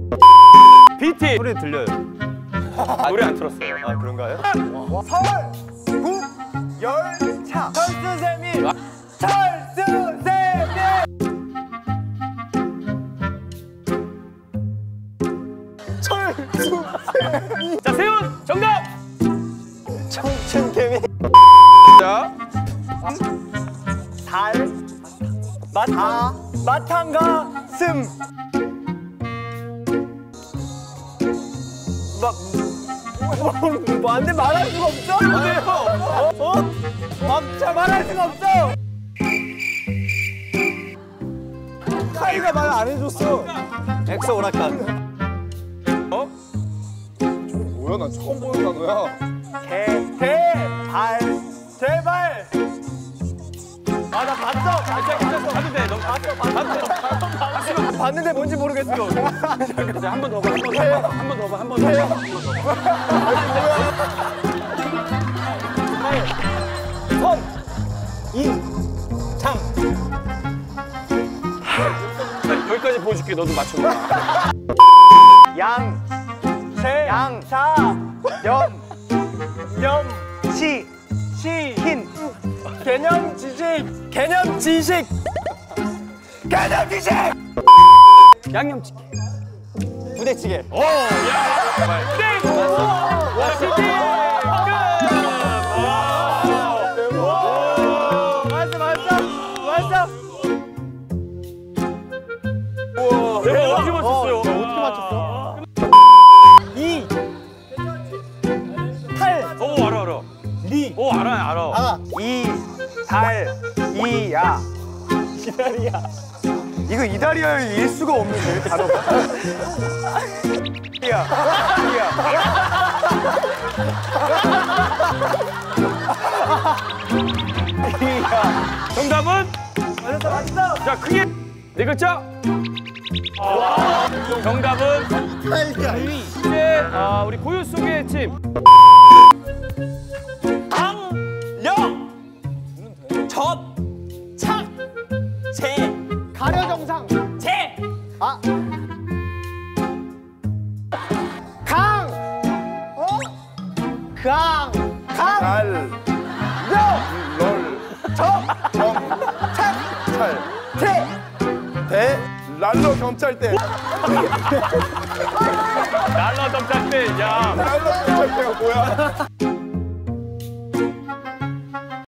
BT 소리 들려요. 노래 안 틀었어요. 아 그런가요? 서울 국열차 철수세미 철수세미 철수세미. 자 세훈 정답. 청춘개미. 자 달 마탕가 슴 뭐 안 돼 말할 수가 없어? 막차 말할 수가 없어. 카이가 말 안 해줬어. 엑소 오락관. 어? 뭐야? 난 처음 보는 단어야. 대발 제발. 아 나 봤어. 봐도 돼. 너 봤어. 봤는데 뭔지 모르겠어. 한 번 더 봐. 한 번 더 봐. 한 번 더 봐. 선 인 장 여기까지 보여줄게. 너도 맞춰봐. 양 세 양 사 염 시 흰 개념 지식 양념치킨. 부대찌개. 오, 야, 땡! 와, 치킨! 맞았어. 우와, 내가 어떻게 맞췄어요? 어떻게 맞췄어? 이 탈 오, 알아. 리 오, 알아. 이달이야. 이거 이달이야를 일 수가 없는데 단어가. 이야. 정답은? 맞았어. 자, 크게 네 글자. 정답은? 이제 우리 고요 속의 팀. 가려정상. 달. 대. 랄로 경찰대. 날라 덤짝 때, 야. 랄로 경찰대가 뭐야?